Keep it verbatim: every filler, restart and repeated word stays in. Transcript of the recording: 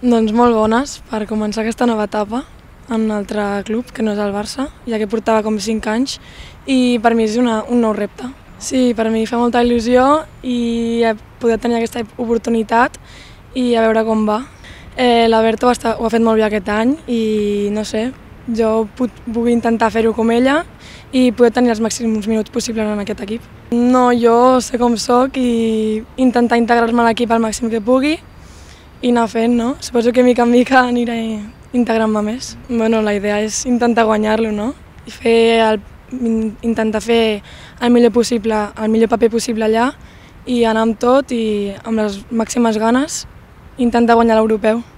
Doncs molt bones per començar aquesta nova etapa en un altre club, que no és el Barça, ja que portava com cinc anys i per mi és una, un nou repte. Sí, per mi fa molta il·lusió i poder tenir aquesta oportunitat i a veure com va. Eh, la Berta ho, està, ho ha fet molt bé aquest any i no sé, jo puc, vull intentar fer-ho com ella i poder tenir els màxims minuts possibles en aquest equip. No, jo sé com soc i intentar integrar-me a l'equip al màxim que pugui i anar fent, no? Suposo que mica en mica aniré integrant-me més. Bueno, la idea és intentar guanyar-lo, no? I fer el, intentar fer el millor possible, el millor paper possible allà i anar amb tot i amb les màximes ganes intentar guanyar l'europeu.